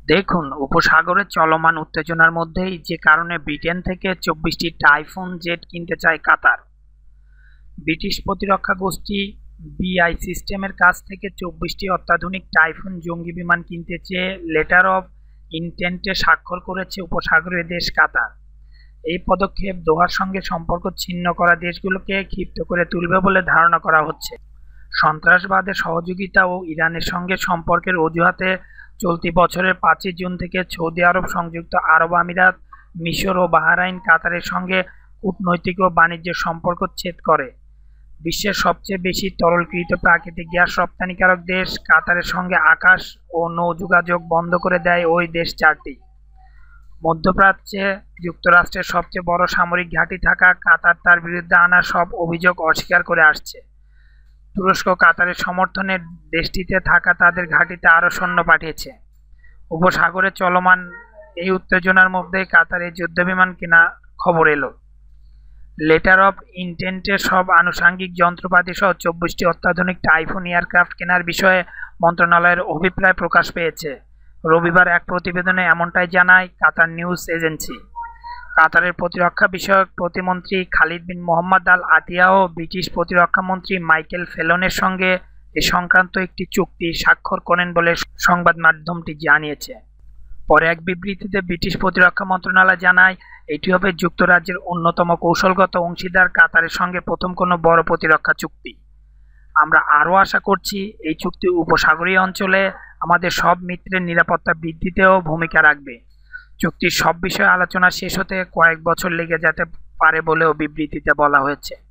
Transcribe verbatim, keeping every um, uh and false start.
দেখুন, উপসাগরে চলমান উত্তেজনার মধ্যেই যে কারণে ব্রিটেন থেকে চব্বিশটি টাইফুন জেট কিনতে চায় কাতার। ব্রিটিশ প্রতিরক্ষা গোষ্ঠী বিআই সিস্টেমের কাছ থেকে চব্বিশটি অত্যাধুনিক টাইফুন জঙ্গি বিমান কিনতে চেয়ে লেটার অব ইনটেন্টে স্বাক্ষর করেছে উপসাগরীয় দেশ কাতার। এই পদক্ষেপ দোহার সঙ্গে সম্পর্ক ছিন্ন করা দেশগুলোকে ক্ষিপ্ত করে তুলবে বলে ধারণা করা হচ্ছে। সন্ত্রাসবাদে সহযোগিতা ও ইরানের সঙ্গে সম্পর্কের অজুহাতে চলতি বছরের পাঁচই জুন থেকে সৌদি আরব, সংযুক্ত আরব আমিরাত, মিশর ও বাহরাইন কাতারের সঙ্গে কূটনৈতিক ও বাণিজ্য সম্পর্ক ছেদ করে। বিশ্বের সবচেয়ে বেশি তরলকৃত প্রাকৃতিক গ্যাস রপ্তানিকারক দেশ কাতারের সঙ্গে আকাশ ও নৌ যোগাযোগ বন্ধ করে দেয় ওই দেশ চারটি। মধ্যপ্রাচ্যে যুক্তরাষ্ট্রের সবচেয়ে বড় সামরিক ঘাঁটি থাকা কাতার তার বিরুদ্ধে আনা সব অভিযোগ অস্বীকার করে আসছে। তুরস্ক কাতারের সমর্থনে দেশটিতে থাকা তাদের ঘাঁটিতে আরও সৈন্য পাঠিয়েছে। উপসাগরে চলমান এই উত্তেজনার মধ্যে কাতারে যুদ্ধবিমান কেনা খবর এলো। লেটার অব ইনটেন্টে সব আনুষাঙ্গিক যন্ত্রপাতি সহ চব্বিশটি অত্যাধুনিক টাইফুন এয়ারক্রাফট কেনার বিষয়ে মন্ত্রণালয়ের অভিপ্রায় প্রকাশ পেয়েছে। রবিবার এক প্রতিবেদনে এমনটাই জানায় কাতার নিউজ এজেন্সি। কাতারের প্রতিরক্ষা বিষয়ক প্রতিমন্ত্রী Khalid bin Mohammad Al Attiyah ও ব্রিটিশ প্রতিরক্ষা মন্ত্রী মাইকেল ফেলনের সঙ্গে এ সংক্রান্ত একটি চুক্তি স্বাক্ষর করেন বলে সংবাদ মাধ্যমটি জানিয়েছে। পরে এক বিবৃতিতে ব্রিটিশ প্রতিরক্ষা মন্ত্রণালয় জানায়, এটি হবে যুক্তরাজ্যের অন্যতম কৌশলগত অংশীদার কাতারের সঙ্গে প্রথম কোনো বড় প্রতিরক্ষা চুক্তি। আমরা আরও আশা করছি এই চুক্তি উপসাগরীয় অঞ্চলে আমাদের সব মিত্রের নিরাপত্তা বৃদ্ধিতেও ভূমিকা রাখবে। চুক্তির সব বিষয়ে আলোচনা শেষ হতে কয়েক বছর লেগে যেতে পারে বলেও বিবৃতিতে বলা হয়েছে।